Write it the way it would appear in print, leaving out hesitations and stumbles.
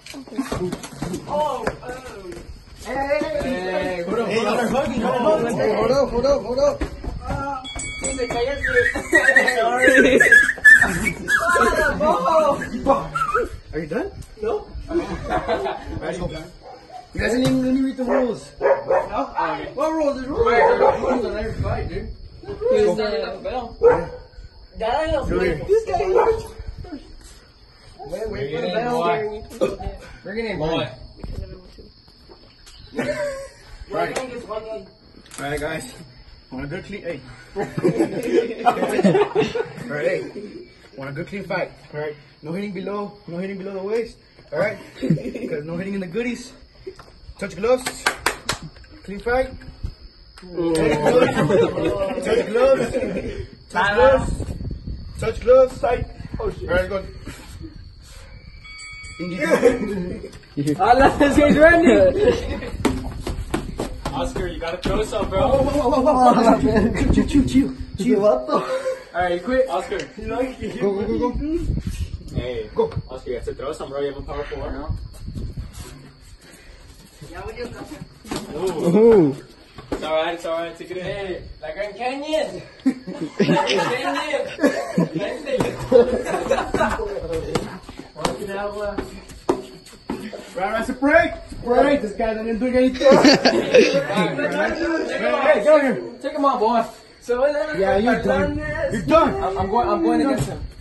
Oh, Hey, hold Hey, y'all are hugging. Hold up. Sorry. Are you done? No. Let's go. You guys didn't even read the rules. No? Okay. What rules? There's rules. Rules on every fight, dude. Here's the bell. This guy here. Wait for the bell. Bring it in, Boy. Right. Alright, guys. Want a good clean, hey. Alright, hey. Want a good clean fight. Alright. No hitting below the waist. Alright? Because no hitting in the goodies. Touch gloves. Clean fight. Touch gloves. Touch gloves. Touch gloves. Tight. Oh shit. Alright, go. Let's get ready. Oscar, you gotta throw some, bro. Chill. What the? Alright, you quit. Oscar. Go. Hey. Go. Oscar, you have to throw some, bro. You have a power four. No? Ooh. It's alright. Take it in. Hey, La Gran Canyon. Right, that's a break. Break. This guy didn't do anything. Hey, go here. Take him on, boy. So Yeah, you're done. You're done. I'm going against him.